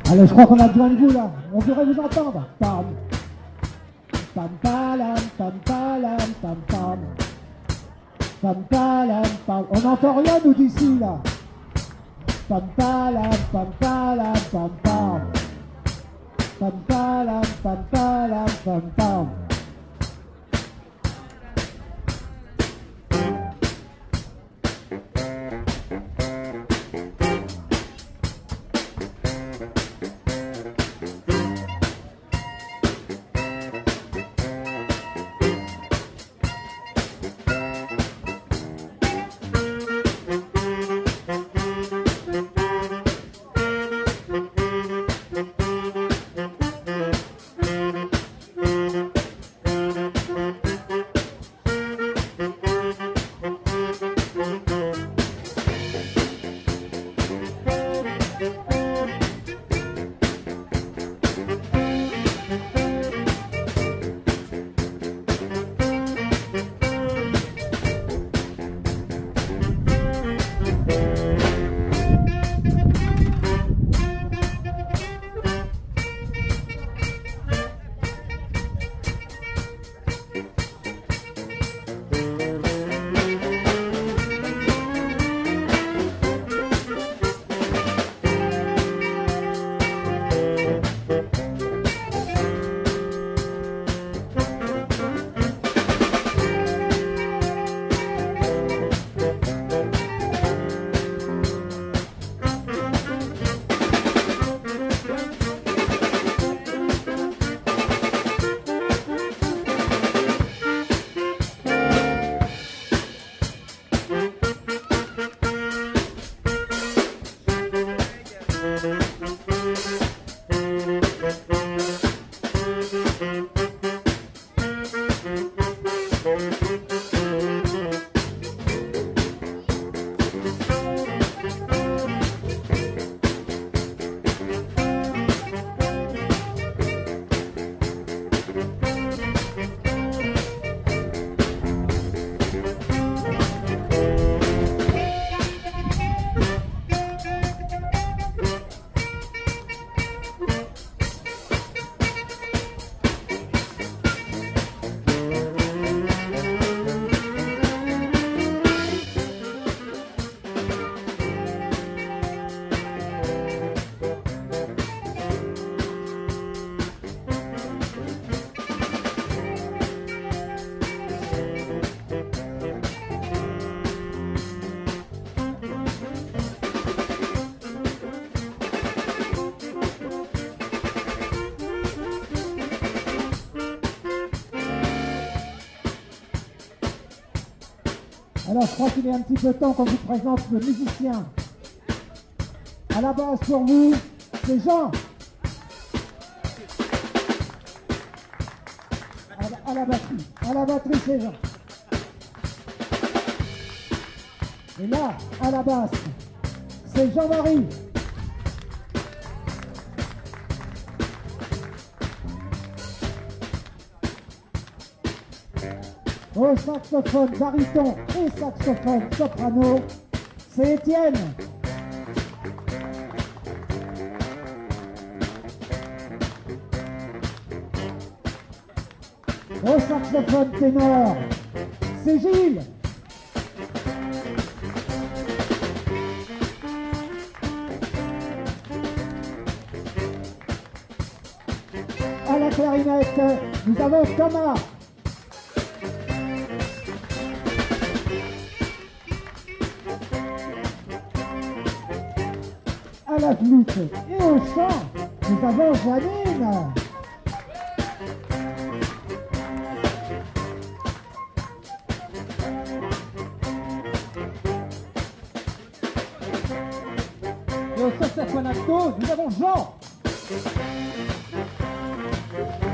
Allez, je crois qu'on a besoin de vous là. On devrait vous entendre. Pam, pam, palam, pam, palam, pam, pam. Pam, palam, pam. On n'entend rien nous d'ici là. Pam, palam, pam, palam, pam, pam. Pam, palam, pam, palam, pam, pam. Alors, je crois qu'il est un petit peu temps qu'on vous présente le musicien. À la base, pour vous, c'est Jean. À la batterie, c'est Jean. Et là, à la basse, c'est Jean-Marie. Au saxophone baryton et saxophone soprano, c'est Étienne. Au saxophone ténor, c'est Gilles. À la clarinette, nous avons Thomas. À la flûte et au chant, nous avons Janine. Et au saxophone alto, nous avons Jean.